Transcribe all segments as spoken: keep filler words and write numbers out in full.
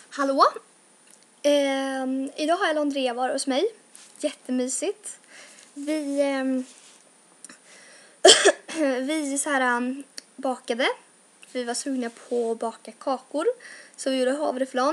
Hallå! Eh, idag har jag och Andrea varit hos mig. Jättemysigt. Vi, eh, vi så här, um, bakade. Vi var sugna på att baka kakor. Så vi gjorde havreflan.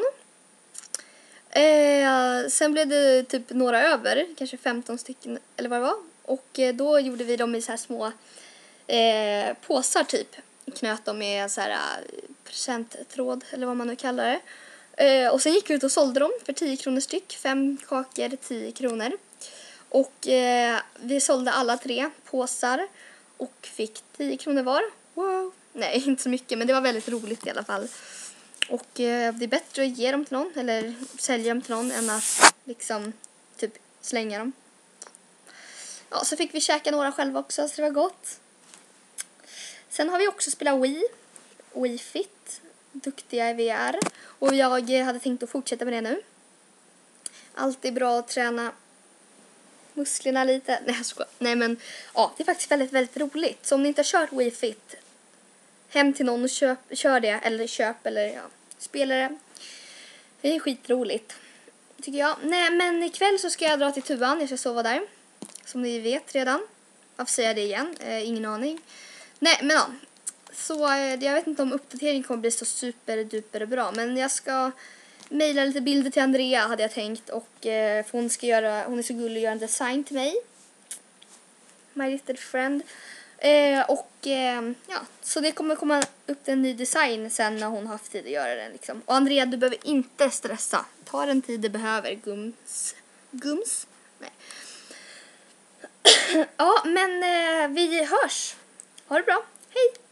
Eh, sen blev det typ några över. Kanske femton stycken eller vad det var. Och eh, då gjorde vi dem i så här små eh, påsar typ. Knöt dem med så här presenttråd eller vad man nu kallar det. Eh, och sen gick vi ut och sålde dem för tio kronor styck. Fem kakor, tio kronor. Och eh, vi sålde alla tre påsar och fick tio kronor var. Wow. Nej, inte så mycket, men det var väldigt roligt i alla fall. Och eh, det är bättre att ge dem till någon eller sälja dem till någon än att liksom typ slänga dem. Ja, så fick vi käka några själva också, så det var gott. Sen har vi också spelat Wii. Wii Fit. Duktiga i V R. Och jag hade tänkt att fortsätta med det nu. Alltid bra att träna musklerna lite. Nej, jag skojar. Nej, men ja, det är faktiskt väldigt, väldigt roligt. Så om ni inte har kört Wii Fit, hem till någon och köp, kör det. Eller köp eller ja, spela det. Det är skitroligt, tycker jag. Nej, men ikväll så ska jag dra till Tuvan. Jag ska sova där. Som ni vet redan. Varför säger jag det igen? Eh, ingen aning. Nej, men ja. Så jag vet inte om uppdateringen kommer bli så superduper bra. Men jag ska mejla lite bilder till Andrea hade jag tänkt. Och eh, för hon, ska göra, hon är så gullig att göra en design till mig. My little friend. Eh, och eh, ja, så det kommer komma upp en ny design sen när hon har haft tid att göra den. Liksom. Och Andrea, du behöver inte stressa. Ta den tid du behöver, gums. Gums? Nej. Ja, men eh, vi hörs. Ha det bra. Hej!